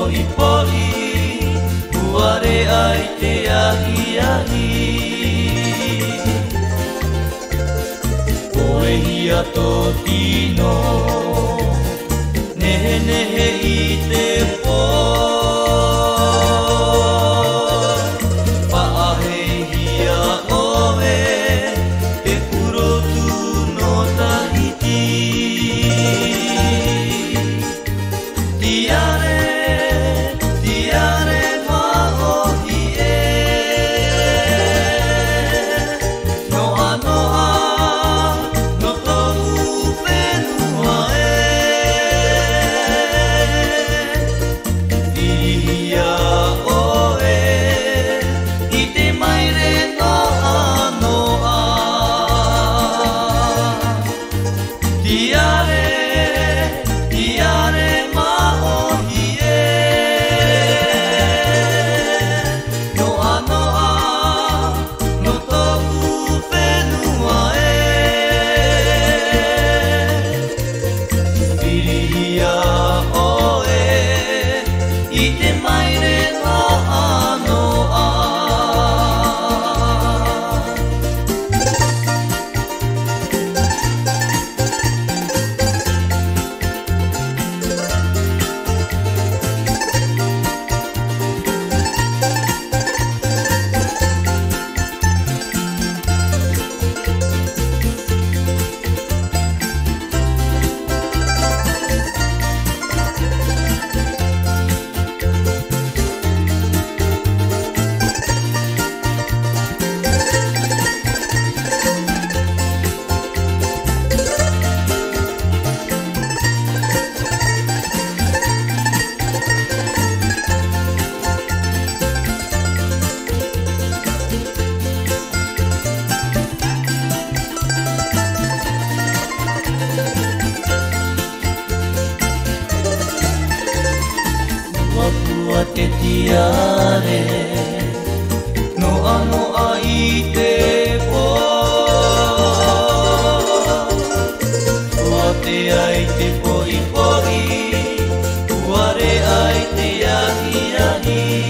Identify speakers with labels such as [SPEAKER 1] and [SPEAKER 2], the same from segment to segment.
[SPEAKER 1] いぽい生まれあいてやひやひおえひやときのねへねへいてぽパアヘヒヤおえてくろつのたひきてティアレのあのあいてぽわてあいてぽいぽいわれあいてやひやひ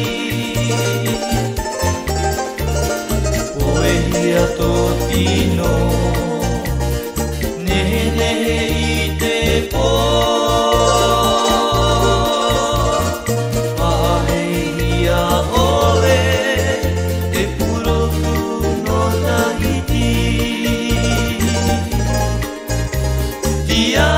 [SPEAKER 1] おえひやときのねへねへいてぽ
[SPEAKER 2] Yeah.